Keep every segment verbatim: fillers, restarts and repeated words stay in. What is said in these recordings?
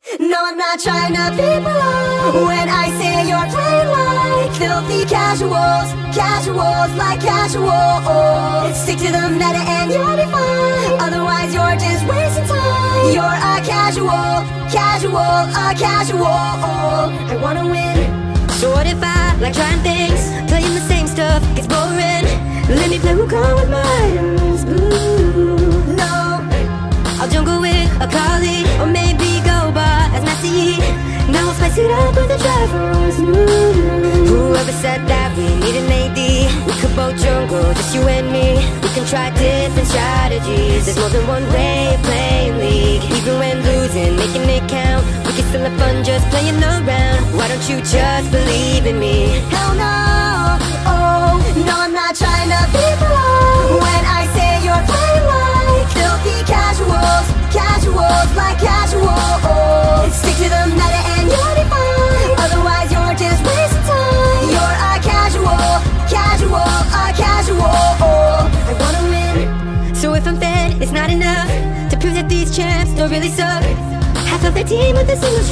No, I'm not trying to be polite when I say you're playing like filthy casuals, casuals like casuals. Stick to the meta and you'll be fine, otherwise you're just wasting time. You're a casual, casual, a casual. I wanna win. So what if I like trying things, playing the same stuff gets boring? Let me play Wukong with my eyes. Ooh. No, I'll jungle with a colleague, or maybe go bar as Massey. Now we'll spice it up with a Triforce. Whoever said that we need an A D, we could both jungle, just you and me. We can try different strategies, there's more than one way of playing League. Even when losing, making it count, we can still have fun just playing around. Why don't you just believe in me? hell no. Oh, no, I'm not trying to be polite when I say you're playing like filthy casuals, casuals like casuals. Stick to the meta and you'll be fine, otherwise you're just wasting time. You're a casual, casual, a casual. I wanna win. So if I'm fed, it's not enough to prove that these champs don't really suck. Half of their team with a single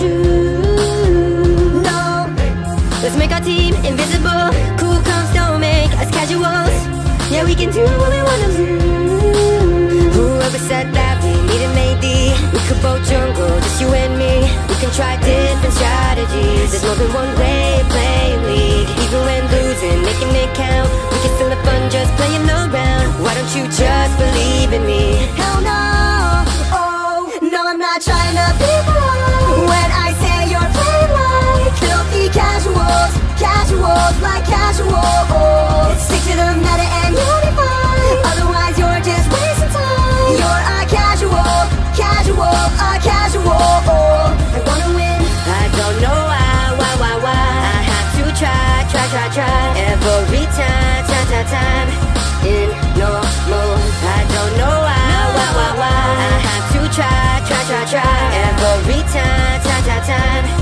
shoe. No, Let's make our team invisible. Cool comps don't make us casuals. Yeah, we can do what we wanna do. Whoever said that we need an A D, we could both jungle, just you and me. We can try different strategies, there's more than one way of playing League. Even when losing, making it count, we can still have fun just playing around. Why don't you just believe in me? hell no. Oh, no, I'm not trying to be polite when I say you're playing like filthy casuals, casuals like casuals. Stick to the meta and you'll be fine, otherwise you're just wasting time. You're a casual, casual, a casual. I wanna win. I don't know why, why, why, why I have to try, try, try, try every time, time, time, time in no mode. I don't know why, why, why, why I have to try, try, try, try every time, time, time, time